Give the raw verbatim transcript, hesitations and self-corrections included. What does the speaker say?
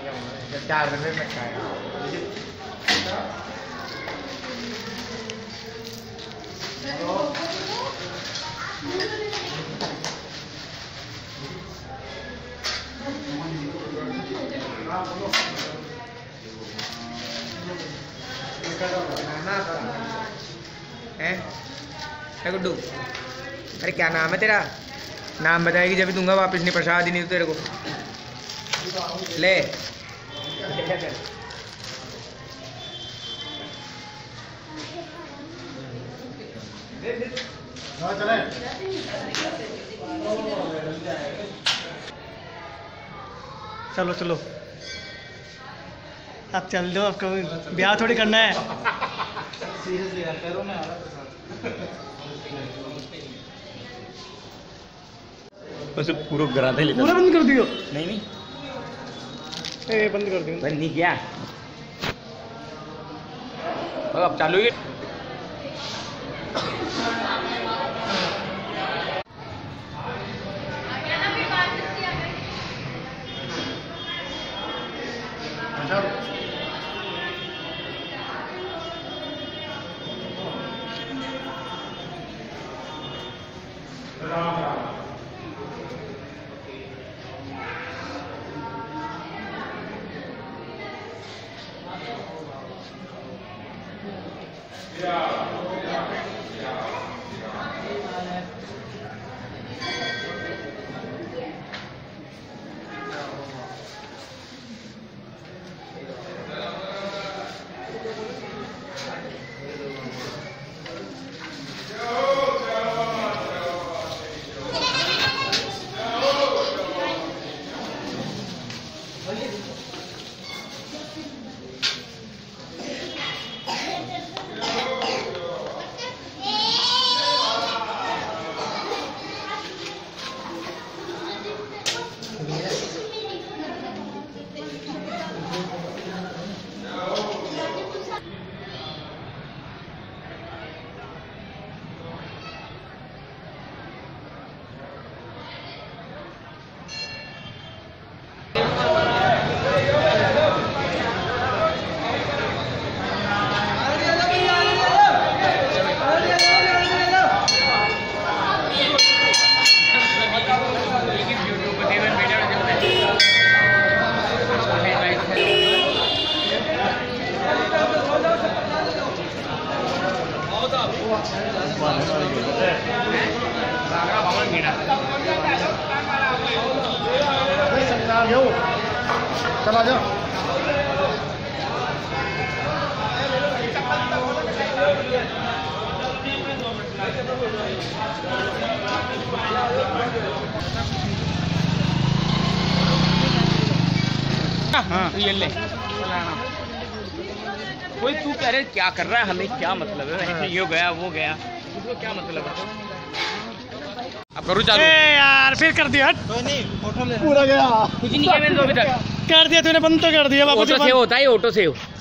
चार रुपये में खाएगा। है गुड्डू, अरे क्या नाम है तेरा? नाम बताएगी जब भी दूंगा वापस, नहीं प्रसाद ही नहीं तो तेरे को ले। चलो चलो अब चल दो, आपको ब्याह थोड़ी करना है। वैसे पूरा गराते लेते पूरा बंद कर दियो। नहीं नहीं ए बंद कर दियो। बंद नहीं किया, अब चालू ही। चला जाओ। हाँ ये ले कोई, तू कह रहे क्या कर रहा है, हमें क्या मतलब है? ये गया वो गया, उसको क्या मतलब है? अब करूँ चालू? यार फिर कर दिया। कोई नहीं, ऑटो ले पूरा गया। कुछ नहीं किया मैंने तो अभी तक। कर दिया तूने, बंद तो कर दिया। ऑटो सेव होता है, ऑटो सेव।